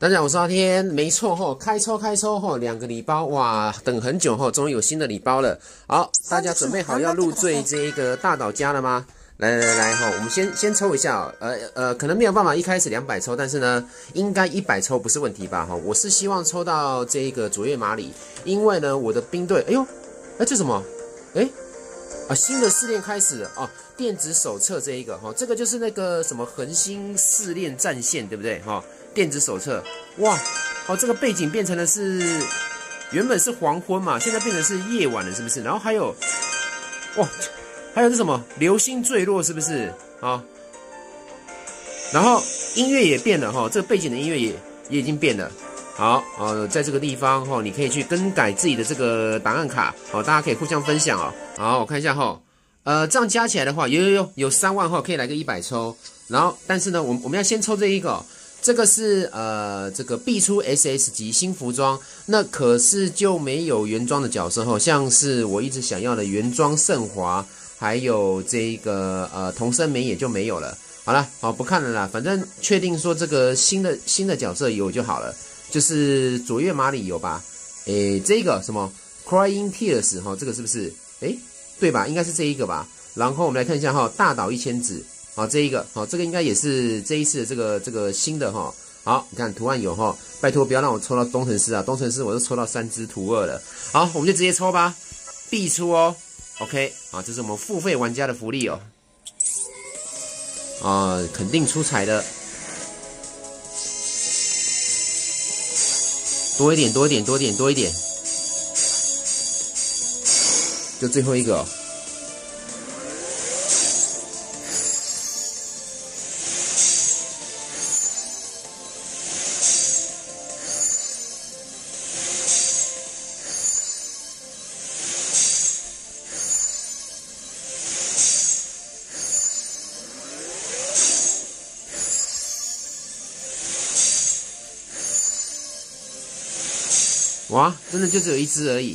大家好，我是阿天，没错吼，开抽吼，2个礼包，哇，等很久吼，终于有新的礼包了。好，大家准备好要入赘这个大岛家了吗？来吼，我们先抽一下哦，可能没有办法一开始200抽，但是呢，应该100抽不是问题吧？哈，我是希望抽到这个佐月麻里，因为呢，我的兵队，哎呦，这什么？新的试炼开始了哦，电子手册这一个哈，这个就是那个什么恒星试炼战线，对不对哈？电子手册，哇，这个背景变成的是原本是黄昏嘛，现在变成是夜晚了，是不是？然后还有，哇，还有是什么？流星坠落，是不是？啊，然后音乐也变了哈，这个背景的音乐也已经变了。好，在这个地方哈，你可以去更改自己的这个档案卡，大家可以互相分享哦。好，我看一下哈，这样加起来的话，有3万哈，可以来个100抽。然后，但是呢，我们要先抽这一个。这个是这个必出 SS 级新服装，那可是就没有原装的角色哈，像是我一直想要的原装圣华，还有这个童生美也就没有了。好了，好不看了啦，反正确定说这个新的角色有就好了，就是佐月麻里有吧？这个什么 Crying Tears 哈，这个是不是？对吧？应该是这一个吧。然后我们来看一下哈，大岛1000子。好，这一个，好，这个应该也是这一次的这个新的哈。好，你看图案有哈，拜托不要让我抽到东城师啊，东城师我都抽到3只图2了。好，我们就直接抽吧，必出哦。OK， 好，这是我们付费玩家的福利哦。肯定出彩的，多一点，就最后一个哦。哇，真的就只有1只而已。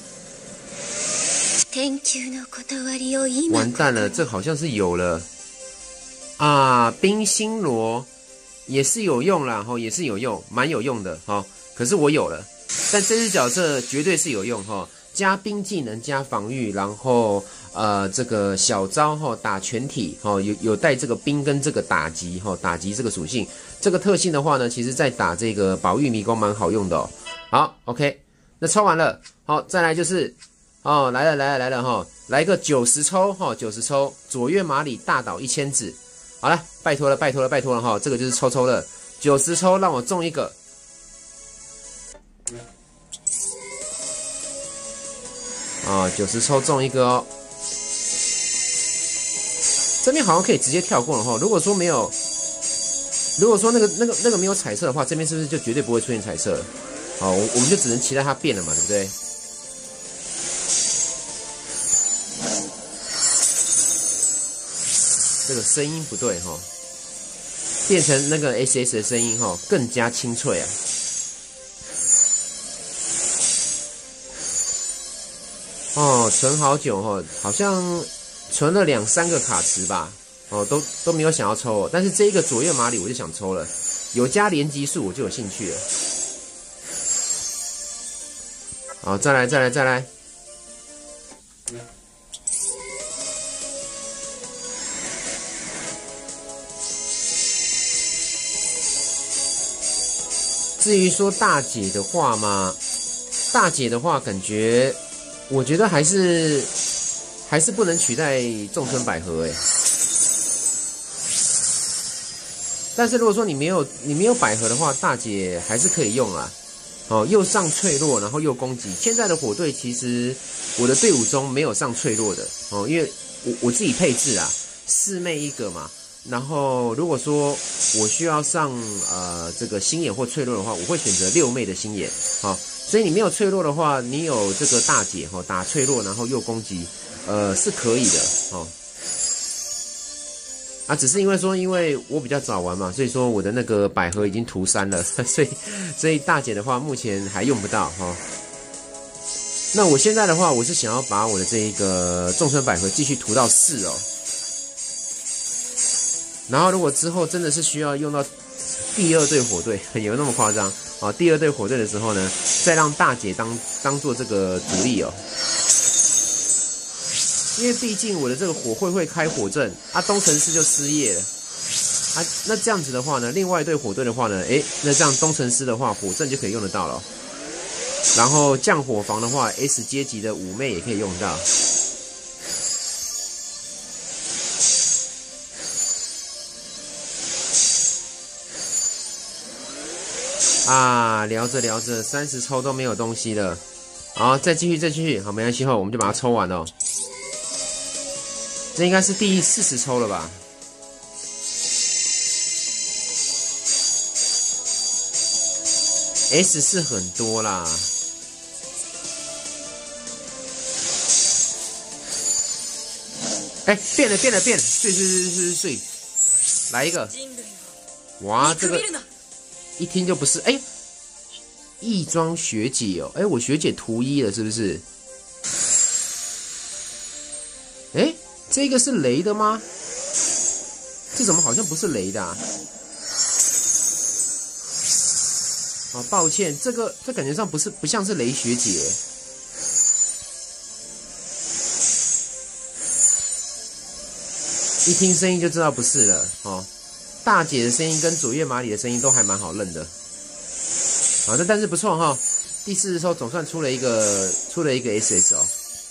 完蛋了，这好像是有了啊！冰心螺也是有用啦，也是有用，蛮有用的哈。可是我有了，但这只角色绝对是有用哈，加冰技能加防御，然后这个小招打全体有带这个冰跟这个打击打击这个属性，这个特性的话呢，其实在打这个宝玉迷宫蛮好用的哦。好 ，OK， 那抽完了，好，再来就是来了哈，来个90抽90抽，佐月麻里大岛1000子，好了，拜托了哈，这个就是抽了90抽，让我中一个。90抽中一个哦，这边好像可以直接跳过了哈。如果说没有，如果说那个没有彩色的话，这边是不是就绝对不会出现彩色了？好，我们就只能期待它变了嘛，对不对？这个声音不对哈，变成那个 SS 的声音哈，更加清脆啊。存好久哈，好像存了2-3个卡池吧，都没有想要抽但是这一个佐月麻里我就想抽了，有加连击数我就有兴趣了。好，再来。至于说大姐的话嘛，大姐的话感觉，我觉得还是不能取代众村百合但是如果说你没有百合的话，大姐还是可以用啊。又上脆弱，然后又攻击。现在的火队其实我的队伍中没有上脆弱的因为我自己配置啊，4妹1个嘛。然后如果说我需要上这个星眼或脆弱的话，我会选择6妹的星眼。所以你没有脆弱的话，你有这个大姐打脆弱，然后又攻击，是可以的只是因为我比较早玩嘛，所以说我的那个百合已经涂3了，所以大姐的话目前还用不到那我现在的话，我是想要把我的这一个众村百合继续涂到4然后如果之后真的是需要用到第二队火队，有那么夸张啊？第二队火队的时候呢，再让大姐当做这个主力哦。因为毕竟我的这个火会开火阵啊，东城师就失业了啊。那这样子的话呢，另外一队火队的话呢，那这样东城师的话，火阵就可以用得到了。然后降火房的话 ，S 阶级的五妹也可以用到。啊，聊着聊着，30抽都没有东西了。好，再继续，好，没关系，后我们就把它抽完哦。这应该是第40抽了吧 ？S 是很多啦。变了，碎，来一个。哇，这个一听就不是，义庄学姐哦，我学姐图一了是不是？这个是雷的吗？这怎么好像不是雷的啊？哦，抱歉，这感觉上不像是雷学姐。一听声音就知道不是了哦。大姐的声音跟佐月麻里的声音都还蛮好认的。好，但是不错哈，第40抽总算出了一个 SS 哦。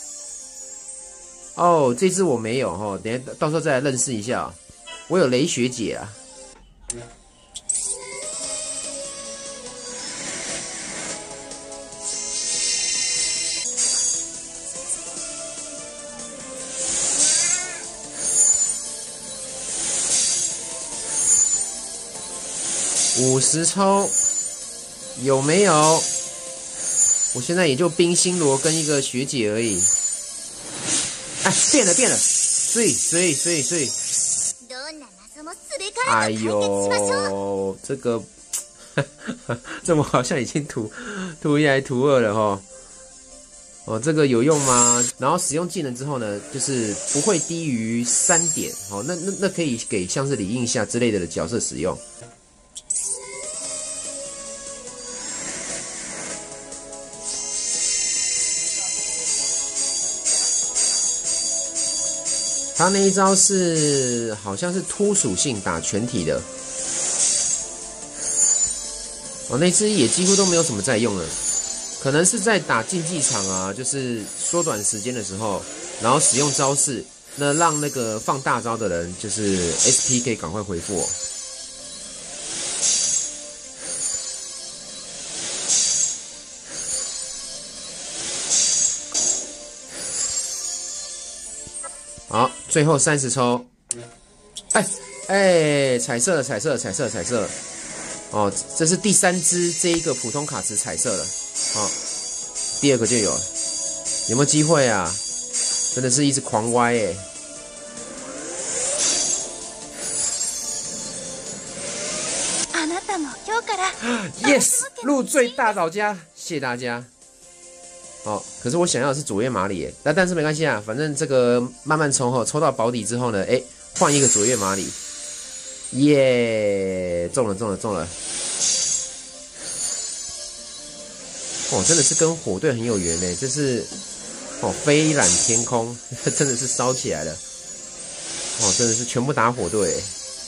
哦，这只我没有哈，等一下到时候再来认识一下。我有雷学姐啊。50抽有没有？我现在也就冰心罗跟一个学姐而已。变了，碎。哎呦，这个，这我好像已经图1还图2了齁。哦，这个有用吗？然后使用技能之后呢，就是不会低于3点。哦，那可以给像是李应夏之类的角色使用。他那一招是好像是突属性打全体的，哦，那只也几乎都没有什么在用了，可能是在打竞技场啊，就是缩短时间的时候，然后使用招式，那让那个放大招的人就是 SP 可以赶快回复哦。好，最后30抽，彩色了，哦，这是第3只这一个普通卡池彩色了，好，第2个就有了，有没有机会啊？真的是一直狂歪Yes， 入赘大岛家，谢谢大家。哦，可是我想要的是佐月麻里但是没关系啊，反正这个慢慢抽抽到保底之后呢，换一个佐月麻里，耶，中了！哦，真的是跟火队很有缘这是飞染天空，真的是烧起来了，哦，真的是全部打火队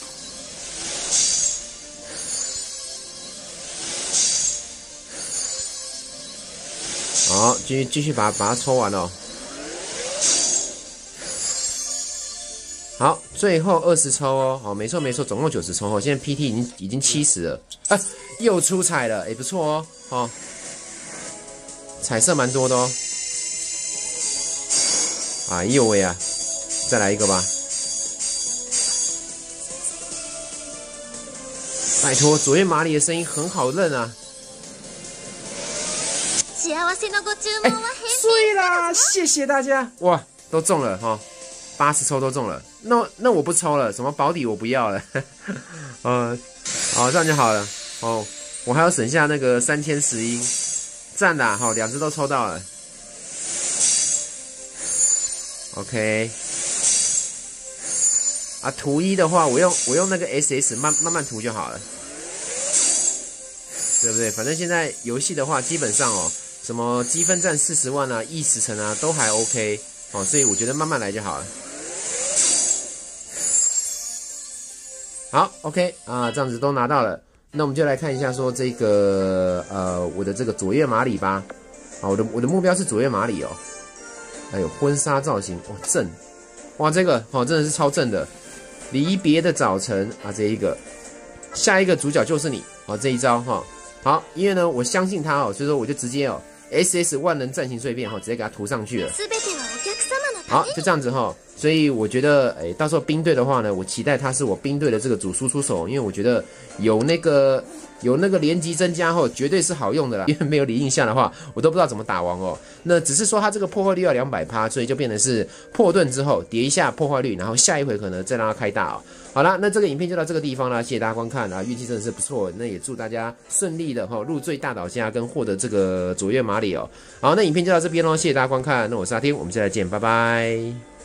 好，继续把它抽完了。好，最后20抽哦。好，没错，总共90抽哦。现在 PT 已经70了。又出彩了，不错哦。彩色蛮多的哦。哎呦喂啊！再来一个吧。拜托，佐月麻里的声音很好认啊。碎啦！谢谢大家，哇，都中了哈，80抽都中了。那我不抽了，什么保底我不要了，好，这样就好了。哦，我还要省下那个3000音，赞啦！好，2只都抽到了。OK， 啊，图1的话，我用那个 SS 慢慢涂就好了。 对不对？反正现在游戏的话，基本上哦，什么积分战40万啊、10层啊，都还 OK 哦，所以我觉得慢慢来就好了。好 ，OK 啊，这样子都拿到了，那我们就来看一下说这个我的这个佐月麻里吧。好，我的目标是佐月麻里哦。还有婚纱造型，哇正，哇这个哦真的是超正的。离别的早晨啊，这一个，下一个主角就是你哦，这一招哈。好，因为呢我相信他哦，所以说我就直接哦 SS 万能战型碎片哈，直接给他涂上去了。好，就这样子哈。所以我觉得，到时候兵队的话呢，我期待他是我兵队的这个主输出手，因为我觉得有那个连击增加后，绝对是好用的啦。因为没有李印下的话，我都不知道怎么打王哦。那只是说他这个破坏率要200%，所以就变成是破盾之后叠一下破坏率，然后下一回合呢再让他开大哦。好啦，那这个影片就到这个地方啦，谢谢大家观看啊，运气真的是不错，那也祝大家顺利的入最大岛家跟获得这个佐月麻里哦。好，那影片就到这边咯，谢谢大家观看，那我是阿天，我们下次再见，拜拜。